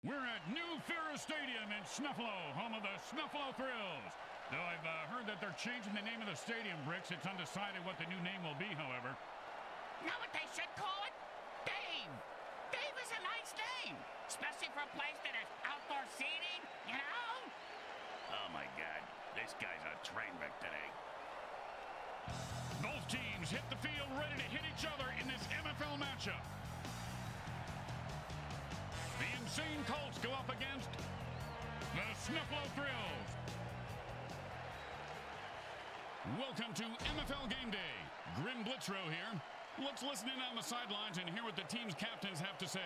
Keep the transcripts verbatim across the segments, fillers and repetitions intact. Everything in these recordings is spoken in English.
We're at New Ferris Stadium in Snuffalo, home of the Snuffalo Thrills. Though I've uh, heard that they're changing the name of the stadium, Bricks. It's undecided what the new name will be, however. Know what they should call it? Dave. Dave is a nice name, especially for a place that has outdoor seating, you know? Oh, my God. This guy's a train wreck today. Both teams hit the field ready to hit each other in this M F L matchup. The Insane Colts go up against the Snuffalo Thrills. Welcome to M F L Game Day. Grim Blitzrow here. Let's listen in on the sidelines and hear what the team's captains have to say.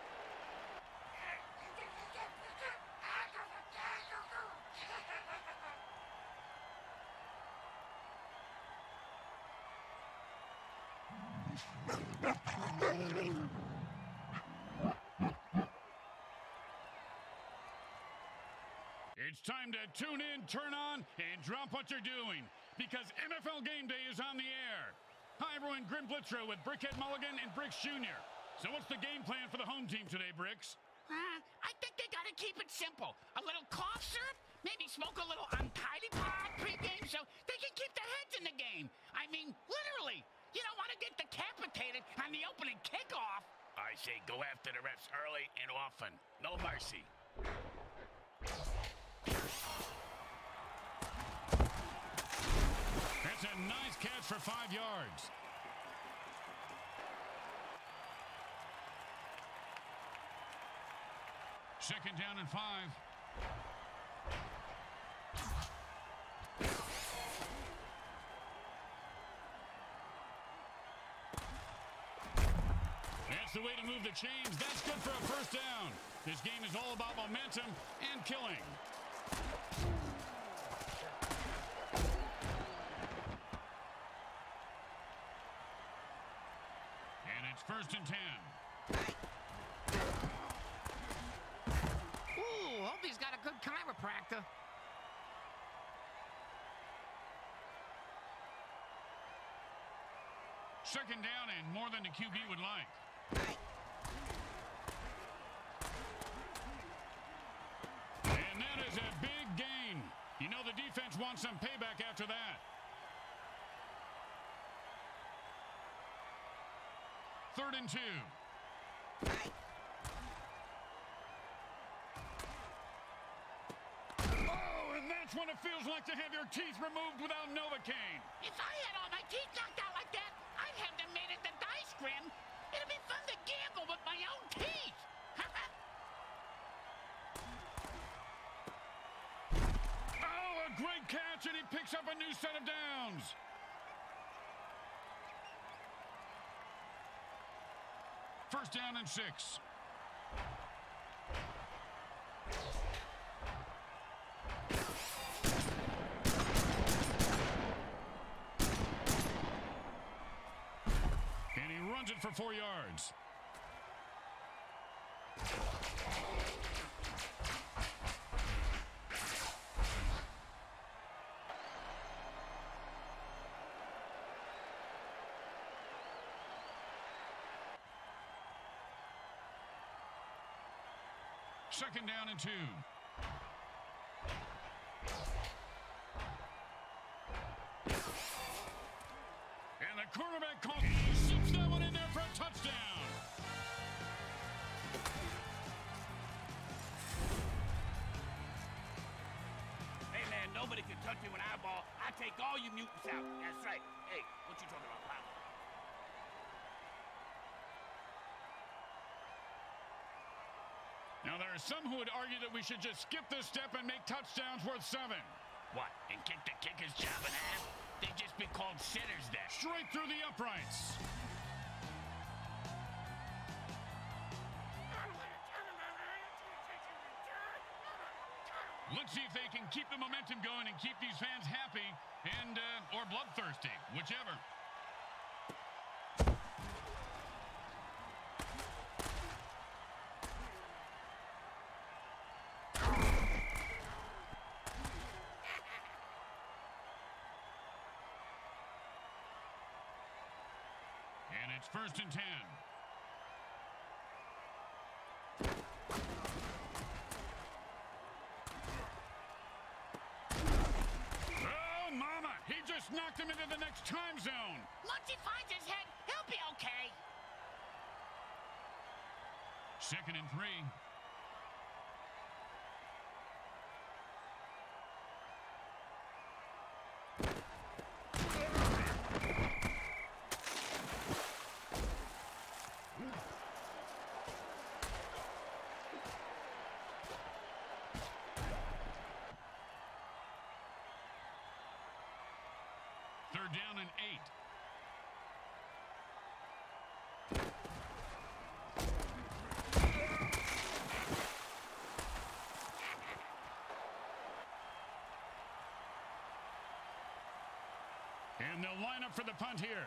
It's time to tune in, turn on, and drop what you're doing, because M F L Game Day is on the air. Hi, everyone. Grim Blitzrow with Brickhead Mulligan and Bricks Junior So what's the game plan for the home team today, Bricks? Uh, I think they got to keep it simple. A little cough syrup, maybe smoke a little untidy pod pregame so they can keep their heads in the game. I mean, literally. You don't want to get decapitated on the opening kickoff. I say go after the refs early and often. No mercy. That's a nice catch for five yards. Second down and five. That's the way to move the chains. That's good for a first down. This game is all about momentum and killing. And it's first and ten. Ooh, hope he's got a good chiropractor. Second down and more than the Q B would like. And that is a big gain. You know the defense wants some payback after that. Third and two. Oh, and that's when it feels like to have your teeth removed without Novocaine. If I had all my teeth knocked out like that, I'd have them made at the dice grim. It'd be fun to gamble with my own teeth. Oh, a great catch, and he picks up a new set of downs. First down and six. And he runs it for four yards. Second down and two. And the quarterback caught. He zips that one in there for a touchdown. Hey, man, nobody can touch you with an eyeball. I take all you mutants out. That's right. Hey, what you talking about, pal? Now, there are some who would argue that we should just skip this step and make touchdowns worth seven. What, and kick the kicker's job in half? They'd just be called sitters then. Straight through the uprights. Let's see if they can keep the momentum going and keep these fans happy and, uh, or bloodthirsty, whichever. And it's first and ten. just knocked him into the next time zone. Once he finds his head, he'll be okay. Second and three. Third down and eight. And they'll line up for the punt here.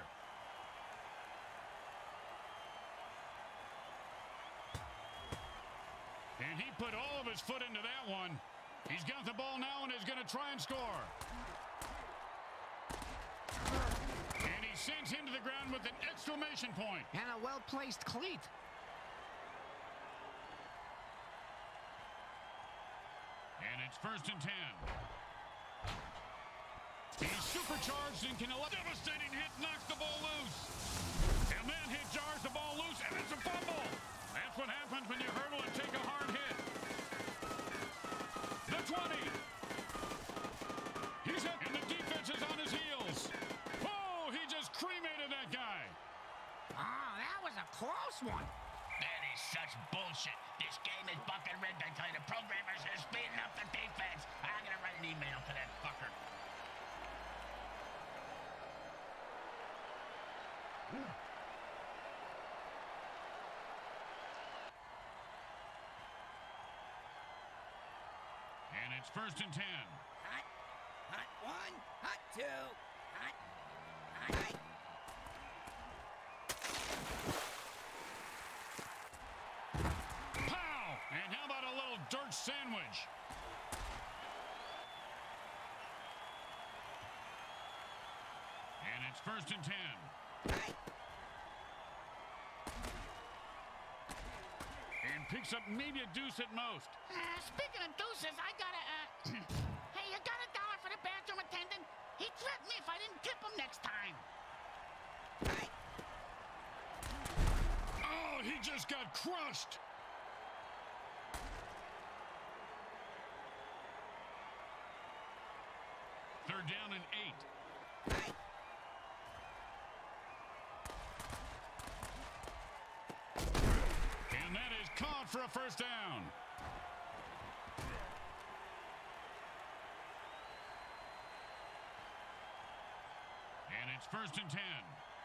And he put all of his foot into that one. He's got the ball now and is going to try and score. And he sends him to the ground with an exclamation point. And a well-placed cleat. And it's first and ten. He's supercharged and can a devastating hit knocks the ball loose. And that hit jars the ball loose, and it's a fumble. That's what happens when you hurdle and take a hard hit. The twenty. He's up, and the defense is on his heels. Oh, he just cremated that guy. Oh, that was a close one. That is such bullshit. This game is bucket rigged. I tell you, the programmers are speeding up the defense. I'm going to write an email to that fucker. And it's first and ten. Hot, hot one, hot two, hot, hot. Pow! And how about a little dirt sandwich? And it's first and ten. And picks up maybe a deuce at most. Uh, speaking of deuces, I got a, uh... hey, you got a dollar for the bathroom attendant? He threatened me if I didn't tip him next time. Oh, he just got crushed. Third down and eight. And that is caught for a first down. And it's first and ten.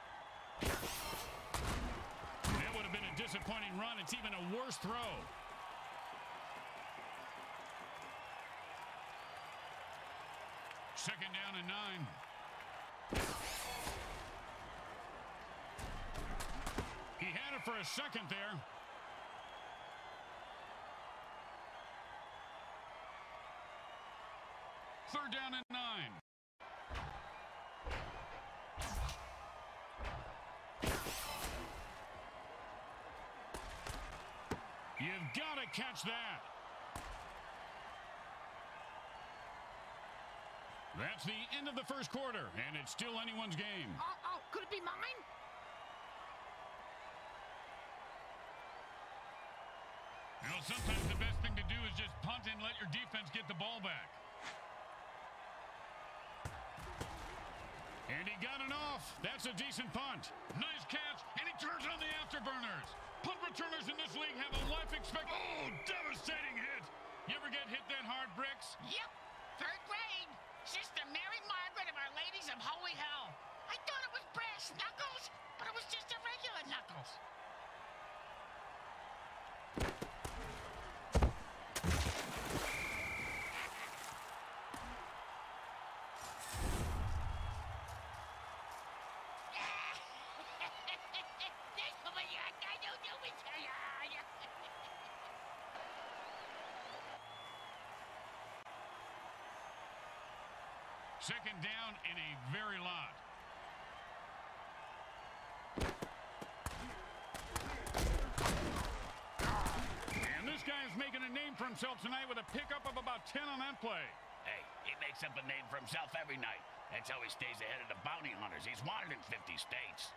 That would have been a disappointing run. It's even a worse throw. Second down and nine. He had it for a second there. Third down and nine. You've got to catch that. That's the end of the first quarter, and it's still anyone's game. Oh, oh, could it be mine? You know, sometimes the best thing to do is just punt and let your defense get the ball back. And he got it off. That's a decent punt. Nice catch, and he turns on the afterburners. Punt returners in this league have a life expect. Oh, devastating hit. You ever get hit that hard, Bricks? Yep, third grade. Sister Mary Margaret of Our Ladies of Holy Hell. I thought it was brass knuckles, but it was just a regular knuckles. Second down and a very lot. And this guy is making a name for himself tonight with a pickup of about ten on that play. Hey, he makes up a name for himself every night. That's how he stays ahead of the bounty hunters. He's wanted in fifty states.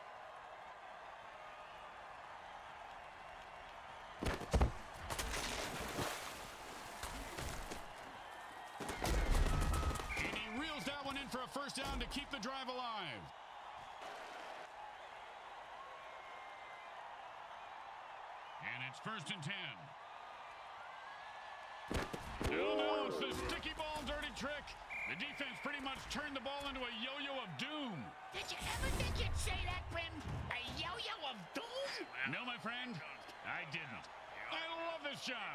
And he reels that one in for a first down to keep the drive alive. And it's first and ten. Oh, no, it's the sticky ball and dirty trick. The defense pretty much turned the ball into a yo-yo of doom. Did you ever think you'd say that, Grim? A yo-yo of doom? No, my friend, I didn't. I love this job.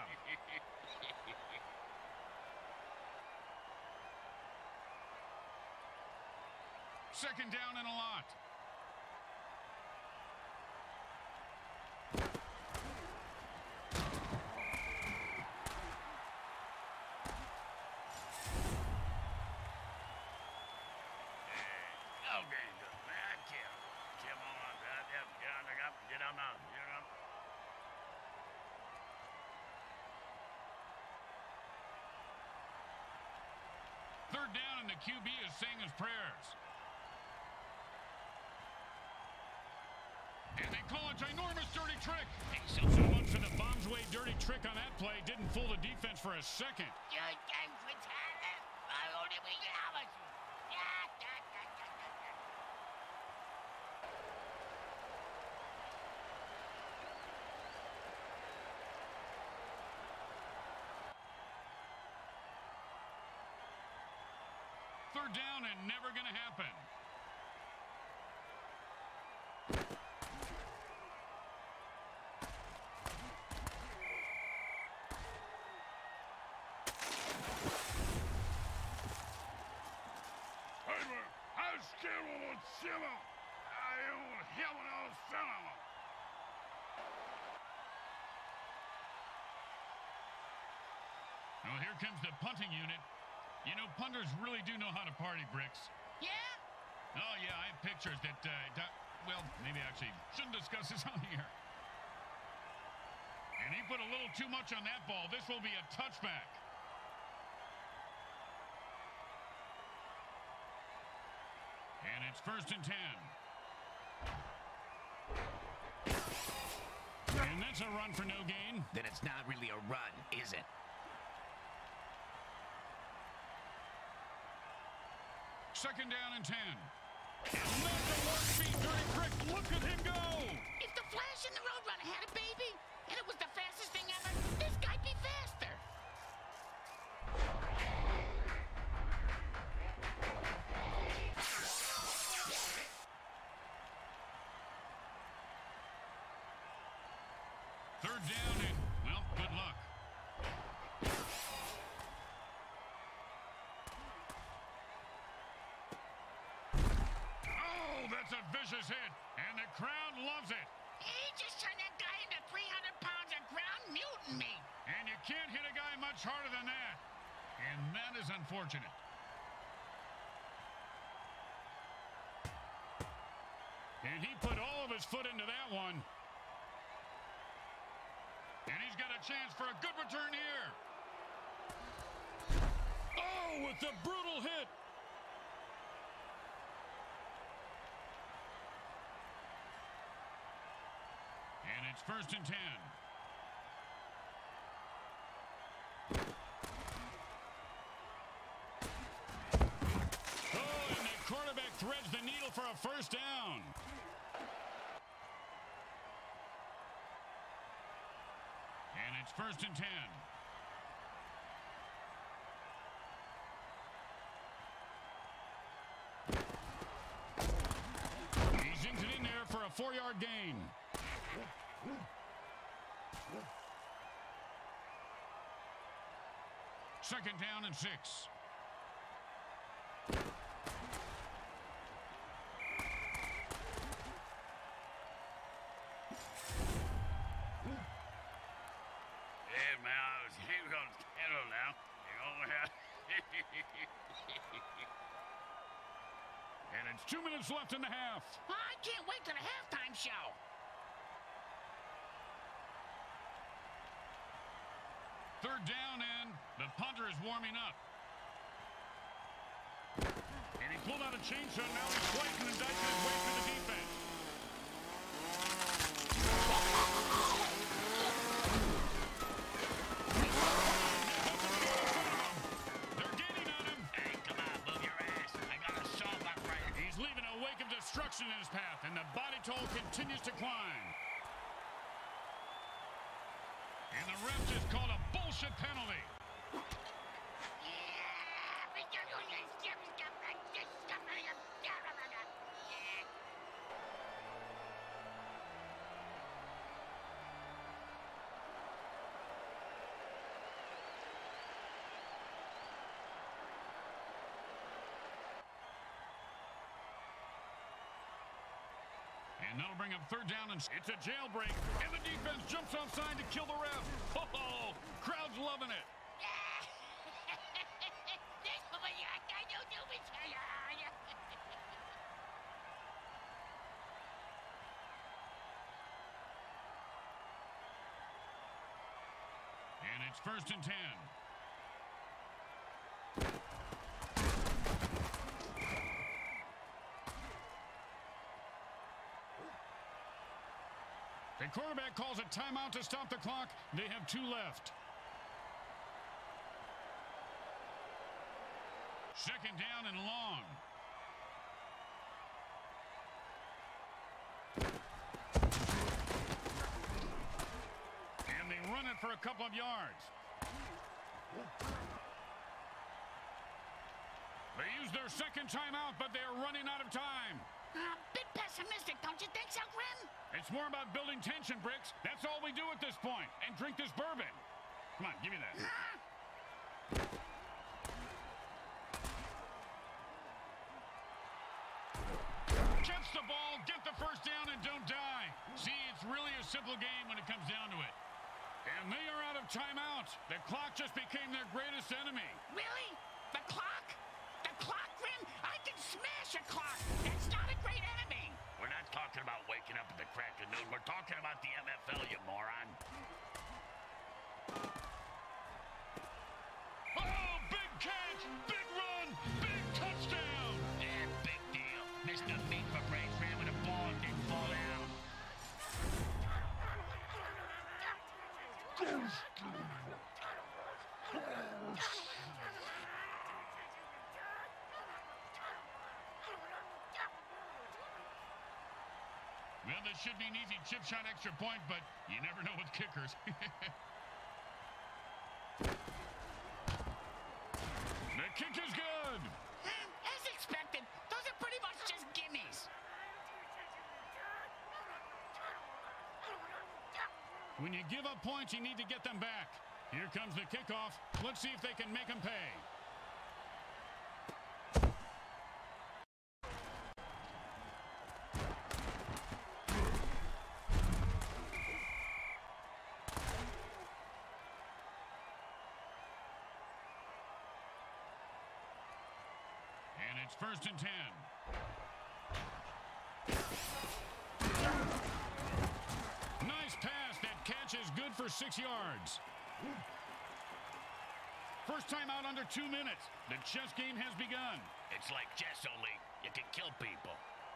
Second down and a lot. Third down, and the Q B is saying his prayers. And they call a ginormous dirty trick. So much for the bombs way dirty trick on that play. Didn't fool the defense for a second. Third down and never going to happen. Well, here comes the punting unit. You know, punters really do know how to party, Bricks. Yeah? Oh, yeah, I have pictures that, uh, well, maybe I actually shouldn't discuss this on here. And he put a little too much on that ball. This will be a touchback. And it's first and ten. And that's a run for no gain. Then it's not really a run, is it? Second down and ten. And that's a one-speed dirty trick. Look at him go. If the Flash and the Roadrunner had a baby, and it was the fastest thing ever, this guy'd be faster. Third down and, well, good luck. Oh, that's a vicious hit, and the crowd loves it. He just turned that guy into three hundred pounds of ground mutant meat. And you can't hit a guy much harder than that. And that is unfortunate. And he put all of his foot into that one. And he's got a chance for a good return here. Oh, with the brutal hit. And it's first and ten. Oh, and the quarterback threads the needle for a first down. And it's first and ten. He zings it in there for a four-yard gain. Second down and six. And it's two minutes left in the half. I can't wait to the halftime show. Third down, and the punter is warming up. And pulled out a chainsaw. Now he's slicing and dicing his way through the defense. They're gaining on him. Hey, come on, move your ass. I got a saw block right here. He's leaving a wake of destruction in his path, and the body toll continues to climb. And the ref just called a bullshit penalty. And that'll bring up third down, and it's a jailbreak, and the defense jumps offside to kill the ref. Oh, crowd's loving it. And it's first and ten. The quarterback calls a timeout to stop the clock. They have two left. Second down and long. And they run it for a couple of yards. They use their second timeout, but they are running out of time. A uh, bit pessimistic, don't you think so, Grim? It's more about building tension, Bricks. That's all we do at this point. And drink this bourbon. Come on, give me that. Catch the ball, get the first down, and don't die. See, it's really a simple game when it comes down to it. And they are out of timeout. The clock just became their greatest enemy. Really? The clock? The clock, Grim? I can smash a clock. It's not a great enemy. We're not talking about waking up at the crack of noon. We're talking about the M F L, you moron. Oh, big catch, big run, big touchdown. Yeah, big deal. Mister Meat for Brains ran with a ball and didn't fall down. Well, this should be an easy chip shot extra point, but you never know with kickers. The kick is good. As expected, those are pretty much just gimmies. When you give up points, you need to get them back. Here comes the kickoff. Let's see if they can make them pay. And it's first and ten. Nice pass. That catch is good for six yards. First time out under two minutes. The chess game has begun. It's like chess, only you can kill people.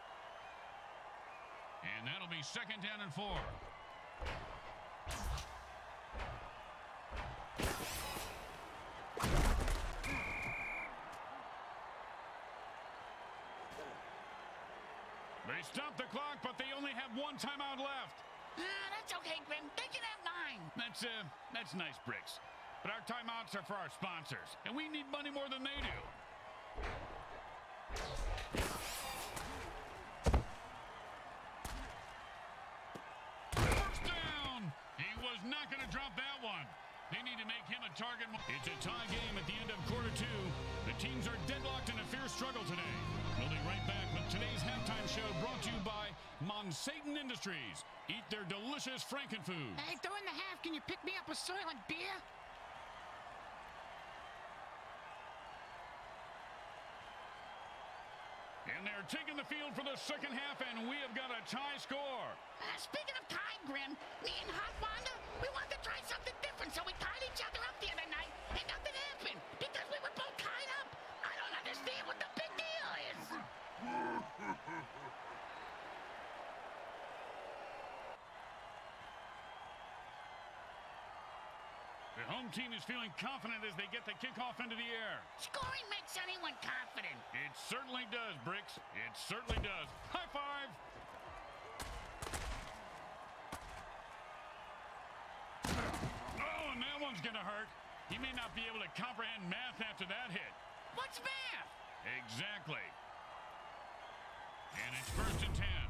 And that'll be second down and four. They stop the clock, but they only have one timeout left. Uh, that's okay, Grim. They can have nine. That's, uh, that's nice, Bricks. But our timeouts are for our sponsors, and we need money more than they do. First down! He was not going to drop that one. They need to make him a target. It's a tie game at the end of quarter two. The teams are deadlocked in a fierce struggle today. We'll be right back with today's halftime show brought to you by Monsatan Industries. Eat their delicious Frankenfood. Hey, during the half, can you pick me up a Soylent beer? And they're taking the field for the second half, and we have got a tie score. Uh, speaking of time, Grim, me and Hot Wanda, we wanted to try something different, so we tied each other up the other night, and nothing happened because we were both tied up. I don't understand what the big deal is. home team is feeling confident as they get the kickoff into the air. Scoring makes anyone confident. It certainly does, Bricks. It certainly does. High five. Oh, and that one's going to hurt. He may not be able to comprehend math after that hit. What's math? Exactly. And it's first and ten.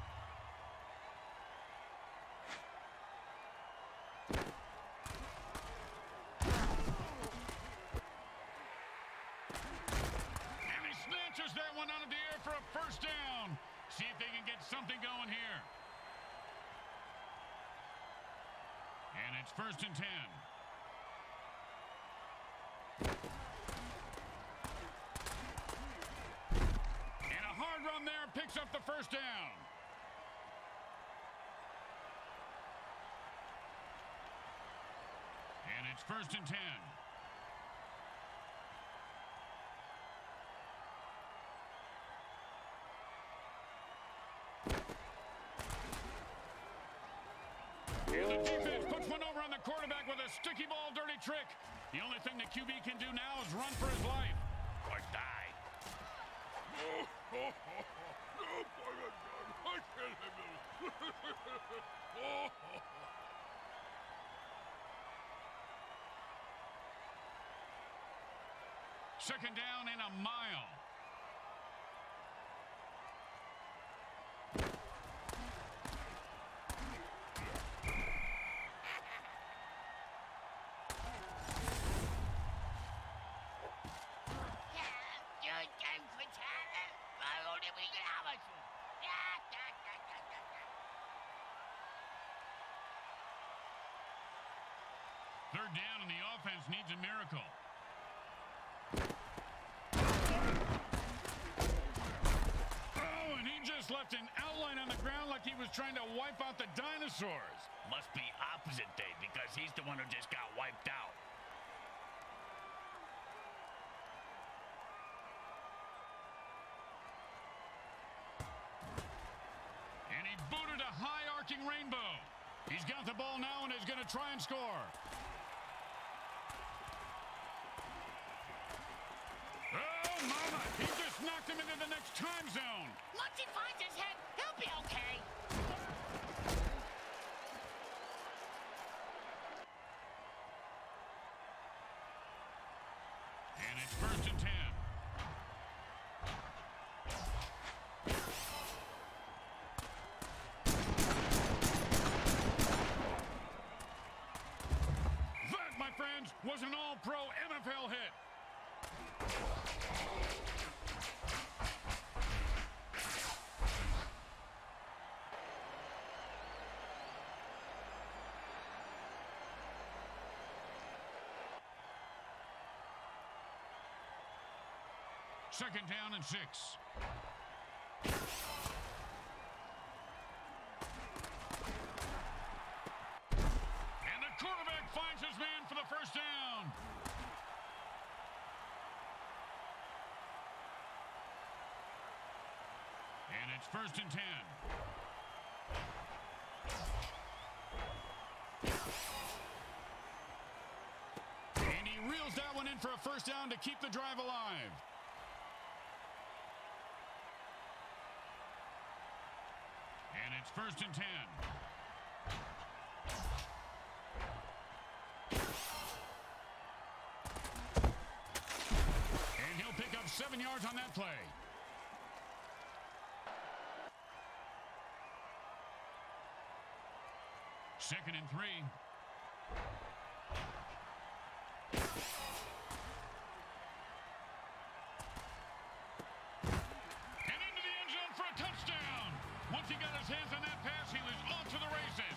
And he snatches that one out of the air for a first down. See if they can get something going here. And it's first and ten. And a hard run there picks up the first down. And it's first and ten. And the defense puts one over on the quarterback with a sticky ball dirty trick. The only thing the Q B can do now is run for his life. Or die. Second down and a mile. Third down, and the offense needs a miracle. Oh, and he just left an outline on the ground like he was trying to wipe out the dinosaurs. Must be opposite day because he's the one who just got wiped out. And he booted a high arcing rainbow. He's got the ball now and is going to try and score. Oh, mama! He just knocked him into the next time zone. Once he finds his head, he'll be okay. And it's first and ten. That, my friends, was an all-pro M F L hit. Second down and six. And the quarterback finds his man for the first down. And it's first and ten. And he reels that one in for a first down to keep the drive alive. And it's first and ten. And he'll pick up seven yards on that play. Second and three. And into the end zone for a touchdown. Once he got his hands on that pass, he was off to the races.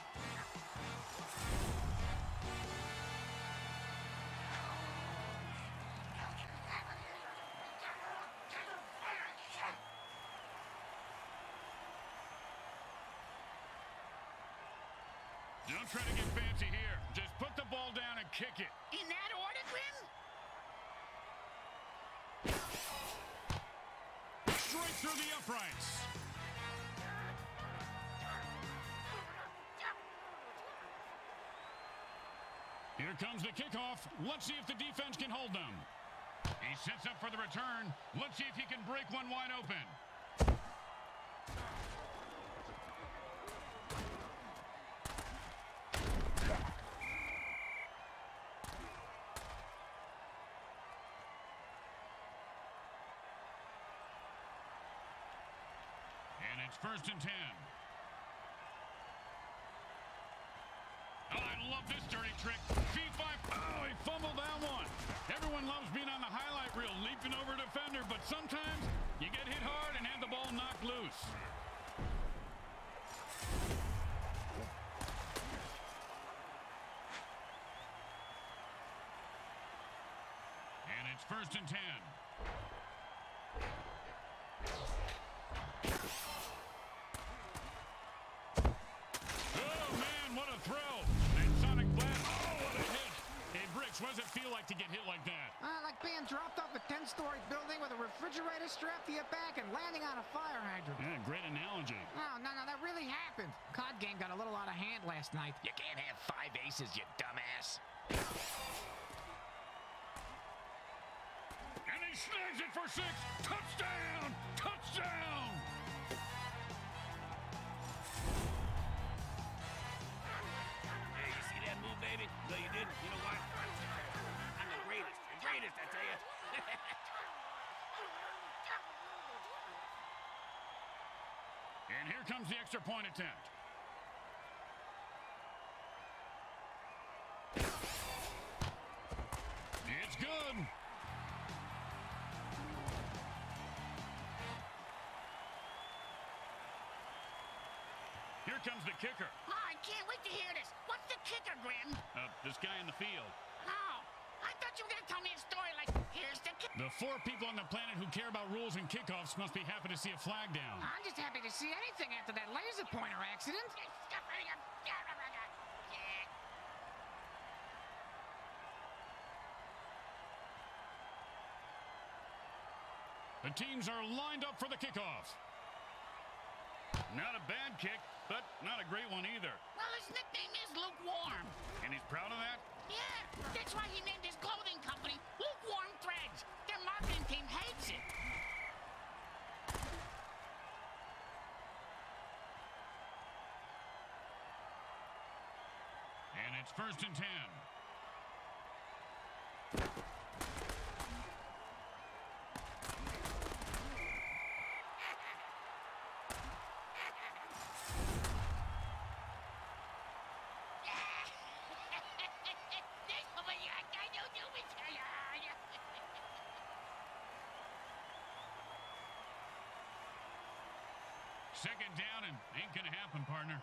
Don't try to get fancy here. Just put the ball down and kick it. In that order, Grim? Straight through the uprights. Here Here comes the kickoff. Let's see if the defense can hold them. He sets up for the return. Let's see if he can break one wide open. And it's first and ten. Oh, I love this dirty trick. Feet five. Oh, he fumbled that one. Everyone loves being on the highlight reel, leaping over a defender, but sometimes you get hit hard and have the ball knocked loose. And it's first and ten. What does it feel like to get hit like that? Uh, like being dropped off a ten-story building with a refrigerator strapped to your back and landing on a fire hydrant. Yeah, great analogy. No, no, no, that really happened. C O D game got a little out of hand last night. You can't have five aces, you dumbass. And he snags it for six. Touchdown! Touchdown! Hey, you see that move, baby? No, you didn't. You know what? I'm the greatest. The greatest, I tell you. And here comes the extra point attempt. It's good. Here comes the kicker. Oh, I can't wait to hear this. What's the kicker, Grim? Uh, this guy in the field. Oh, I thought you were going to tell me a story like, here's the kicker. The four people on the planet who care about rules and kickoffs must be happy to see a flag down. I'm just happy to see anything after that laser pointer accident. The teams are lined up for the kickoff. Not a bad kick, but not a great one either. Well, his nickname is Lukewarm. And he's proud of that? Yeah, that's why he named his clothing company Lukewarm Threads. Their marketing team hates it. And it's first and ten. Second down and ain't gonna happen, partner.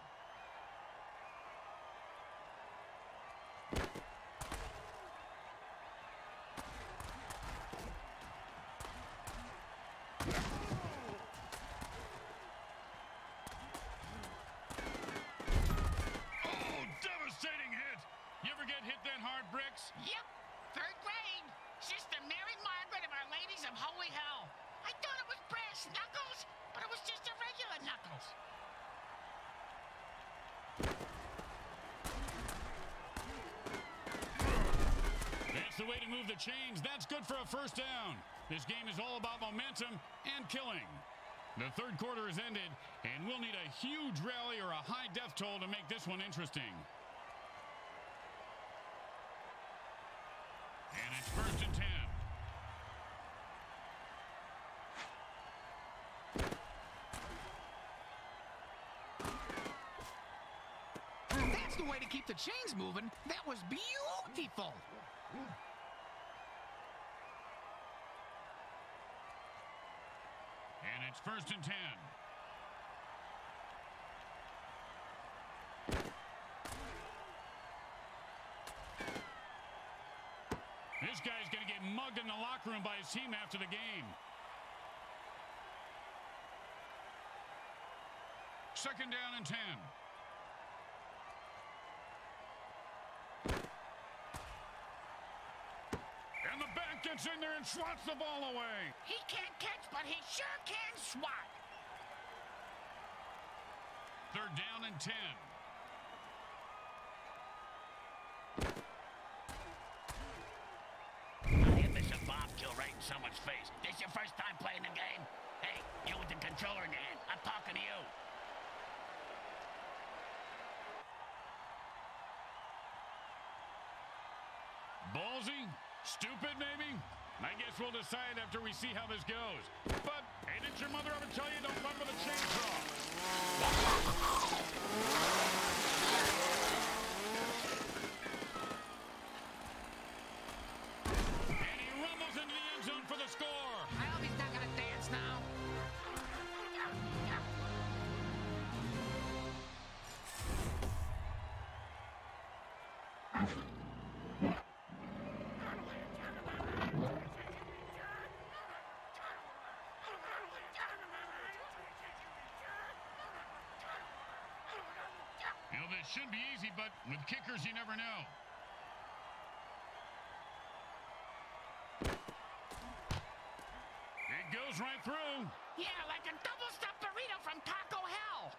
Oh, devastating hit. You ever get hit that hard, Bricks? Yep, third grade. Sister Mary Margaret of Our Ladies of Holy Hell. I thought it was brass knuckles, but it was just a regular knuckles. That's the way to move the chains. That's good for a first down. This game is all about momentum and killing. The third quarter has ended, and we'll need a huge rally or a high death toll to make this one interesting. And it's first and ten. That's the way to keep the chains moving. That was beautiful. And it's first and ten. This guy's going to get mugged in the locker room by his team after the game. Second down and ten. And the back gets in there and swats the ball away. He can't catch, but he sure can swat. Third down and ten. in someone's face. This your first time playing the game? Hey, you with the controller in your hand. I'm talking to you. Ballsy? Stupid, maybe? I guess we'll decide after we see how this goes. But, hey, did your mother ever tell you don't run with a chainsaw? And he rumbles into the end zone for the score. I hope he's not going to dance now. You know, this should be easy, but with kickers, you never know. It goes right through. Yeah, like a double-stuffed burrito from Taco Hell.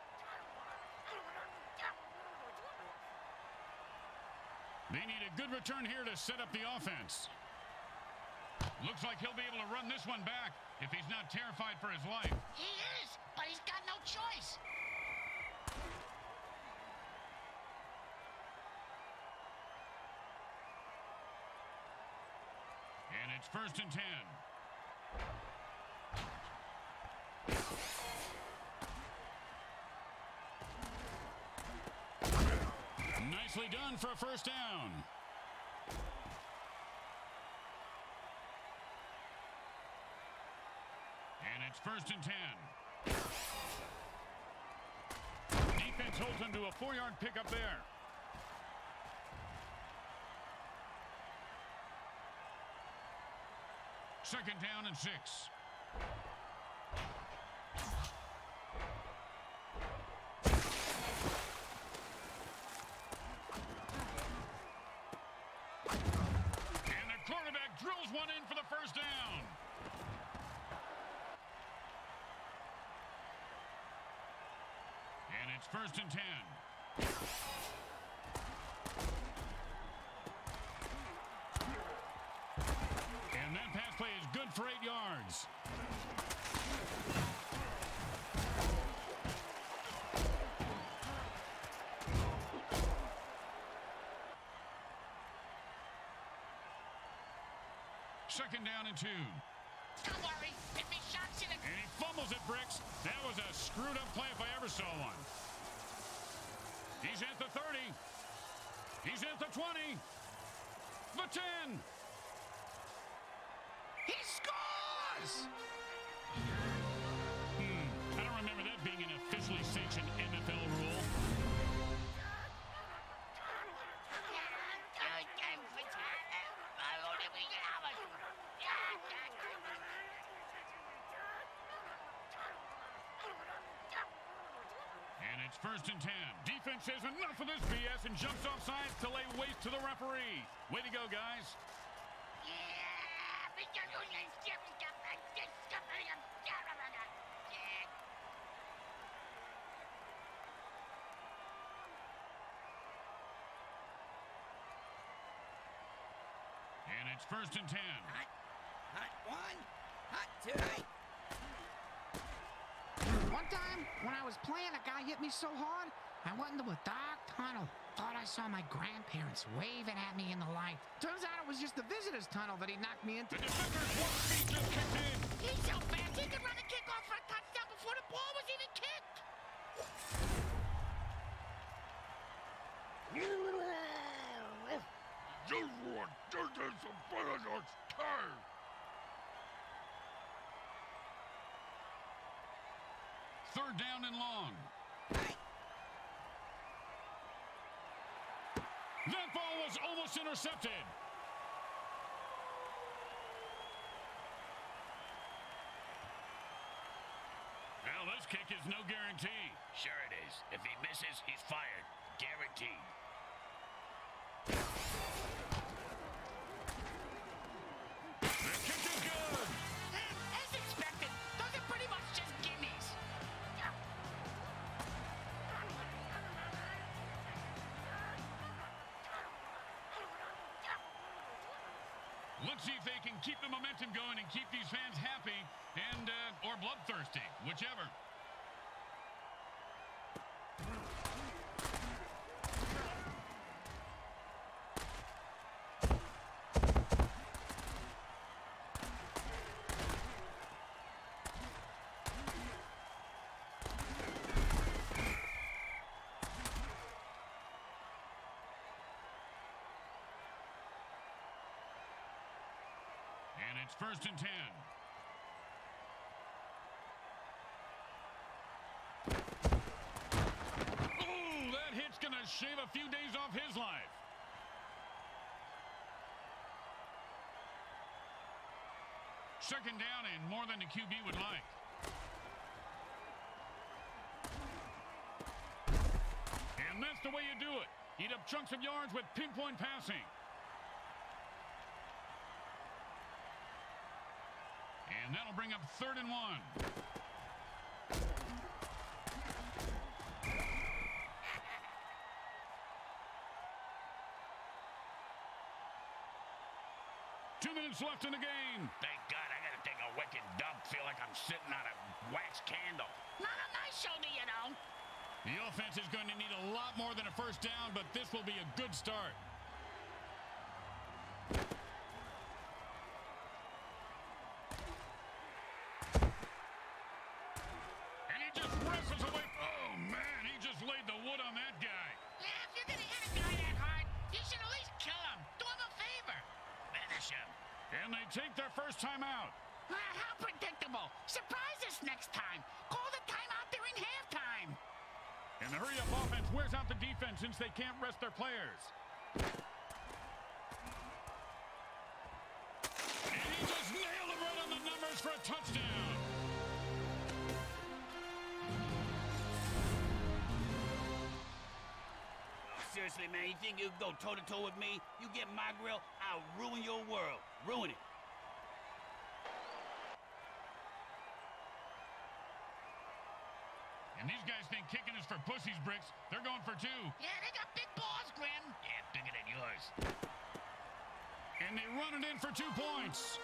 They need a good return here to set up the offense. Looks like he'll be able to run this one back if he's not terrified for his life. He is, but he's got no choice. And it's first and ten. Nicely done for a first down. And it's first and ten. Defense holds him to a four-yard pickup there. Second down and six. And the quarterback drills one in for the first down. And it's first and ten. And that pass play is good for eight yards. Second down and two. Don't worry, if he shocks you, the... And he fumbles it, Bricks. That was a screwed-up play if I ever saw one. He's at the thirty. He's at the twenty. The ten. He scores! Hmm. I don't remember that being an officially sanctioned M F L rule. And it's first and ten. Defense says enough of this B S and jumps off sides to lay waste to the referee. Way to go, guys. And it's first and ten. Hot, hot one, hot two. One time, when I was playing, a guy hit me so hard, I went into a dark tunnel. Thought I saw my grandparents waving at me in the light. Turns out it was just the visitor's tunnel that he knocked me into. The defender's one feet just kicked in. He's so fast, he could run the kickoff for a touchdown before the ball was even kicked. Third down and long. That ball was almost intercepted. Well, this kick is no guarantee. Sure it is. If he misses, he's fired. Guaranteed. The kick is good. As expected, those are pretty much just gimmies. Let's see if they can keep the momentum going and keep these fans happy and uh, or bloodthirsty, whichever. And it's first and ten. Oh, that hit's going to shave a few days off his life. Second down and more than the Q B would like. And that's the way you do it. Eat up chunks of yards with pinpoint passing. And that'll bring up third and one. Two minutes left in the game. Thank God I gotta take a wicked dump. Feel like I'm sitting on a wax candle. Not on my shoulder, you know. The offense is going to need a lot more than a first down, but this will be a good start. And he just wrestles away. Oh, man, he just laid the wood on that guy. Yeah, if you're gonna hit a guy that hard, you should at least kill him. Do him a favor. Finish him. And they take their first time out. Uh, how predictable. Surprise us next time. Call the timeout during halftime. And the hurry-up offense wears out the defense since they can't rest their players. And he just nailed him right on the numbers for a touchdown. Seriously, man, you think you can go toe-to-toe with me? You get my grill, I'll ruin your world. Ruin it. And these guys think kicking is for pussies, Bricks. They're going for two. Yeah, they got big balls, Grim. Yeah, bigger than yours. And they run it in for two points.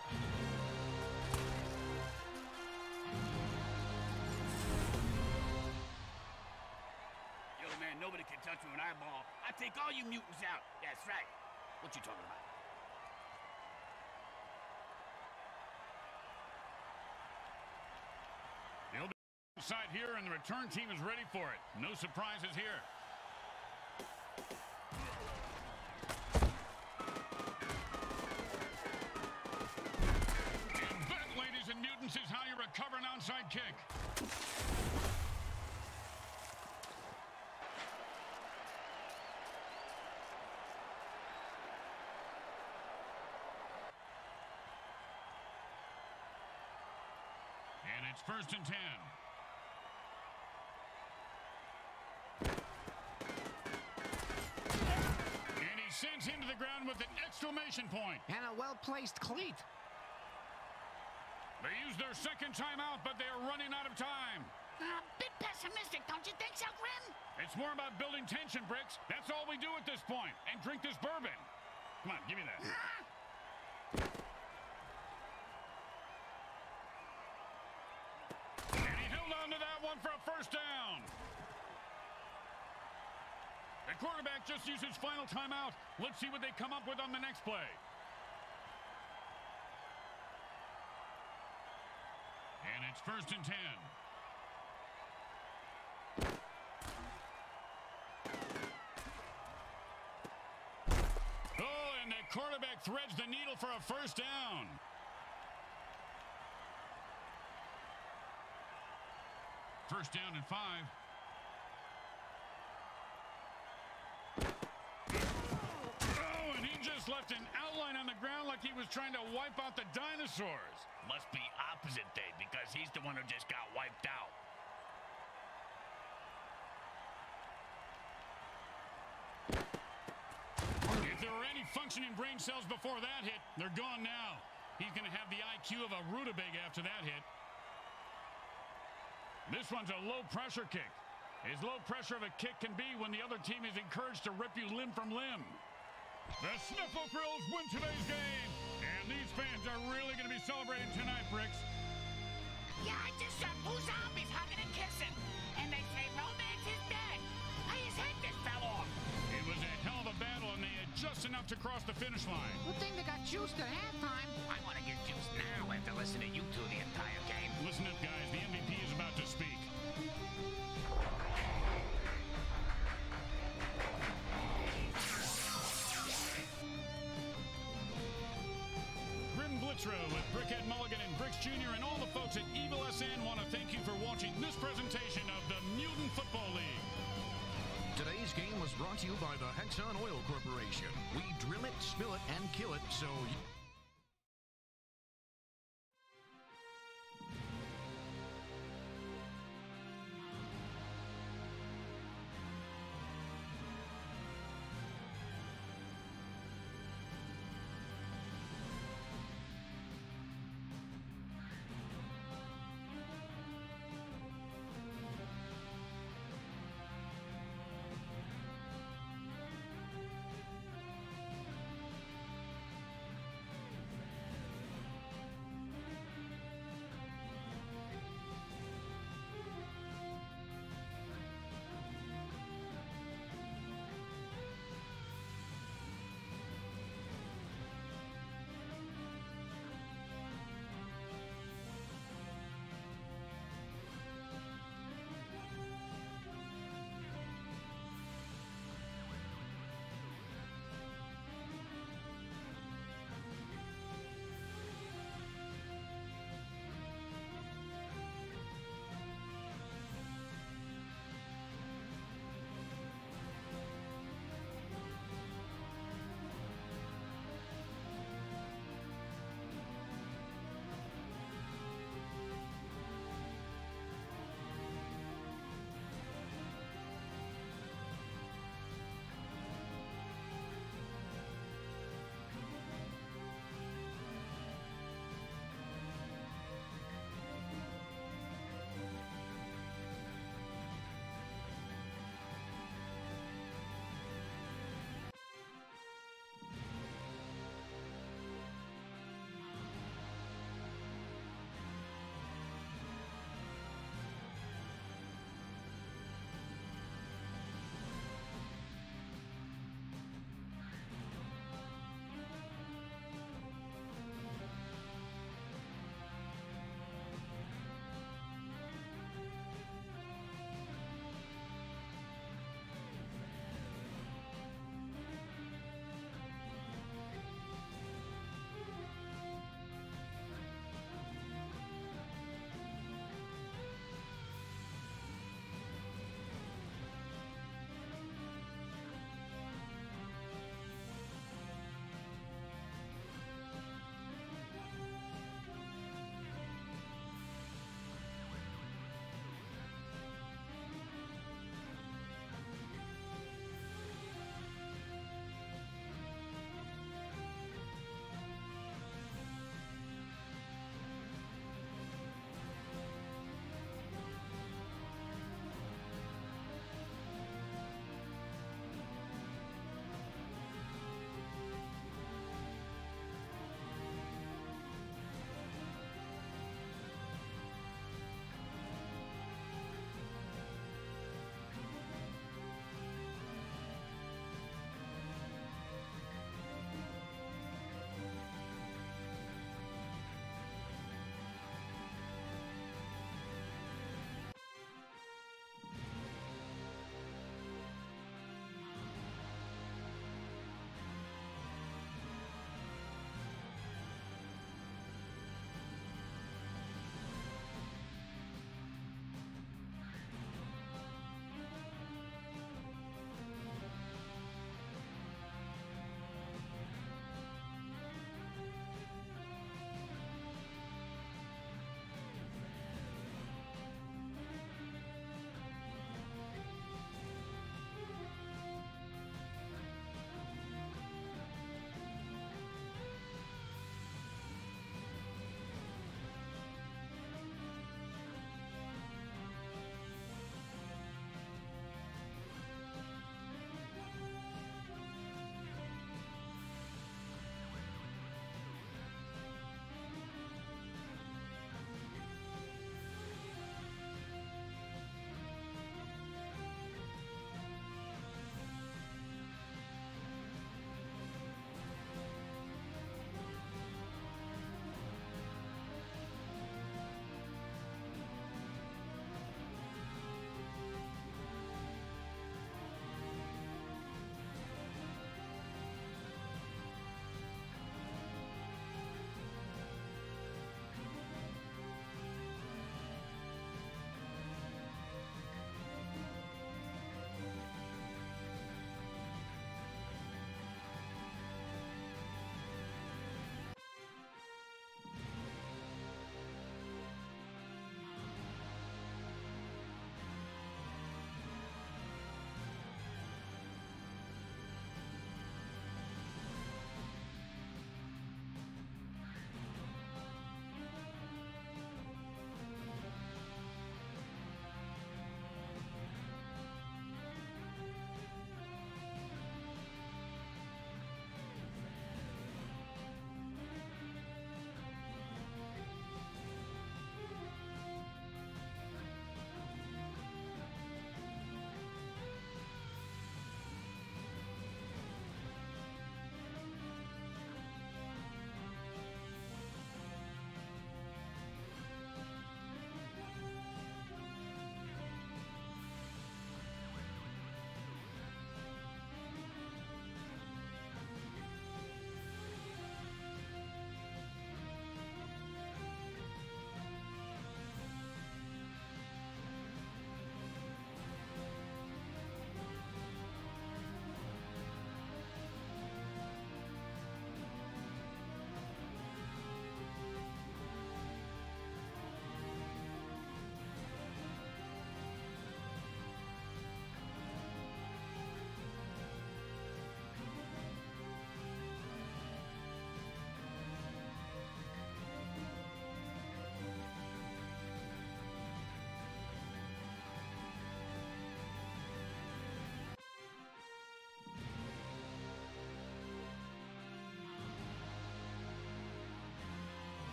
Yo, man, nobody can touch me when I ball. I take all you mutants out. That's right. What you talking about? They'll be inside here, and the return team is ready for it. No surprises here. And that, ladies and mutants, is how you recover an onside kick. And it's first and ten. And he sends him to the ground with an exclamation point. And a well-placed cleat. They use their second timeout, but they are running out of time. Uh, bit pessimistic, don't you think so, Grim? It's more about building tension, Bricks. That's all we do at this point. And drink this bourbon. Come on, give me that. And he held on to that one for a first down. The quarterback just used his final timeout. Let's see what they come up with on the next play. And it's first and ten. Oh, and the quarterback threads the needle for a first down. First down and five. Oh, and he just left an outline on the ground like he was trying to wipe out the dinosaurs. Must be opposite day because he's the one who just got wiped out. If there were any functioning brain cells before that hit, they're gone now. He's going to have the I Q of a rutabaga after that hit. This one's a low-pressure kick. As low pressure of a kick can be when the other team is encouraged to rip you limb from limb. The Snuffalo win today's game, these fans are really going to be celebrating tonight, Bricks. Yeah, I just saw two zombies hugging and kissing. And they say romance is dead. Hey, his head just fell off. It was a hell of a battle, and they had just enough to cross the finish line. Good thing they got juiced at halftime. I want to get juiced now after listening to you two the entire game. Listen up, guys. The M V P is about to speak. Grim Blitzrow with Brickhead Mulligan and Bricks Junior and all the folks at Evil S N want to thank you for watching this presentation of the Mutant Football League. Today's game was brought to you by the Hexon Oil Corporation. We drill it, spill it, and kill it, so... You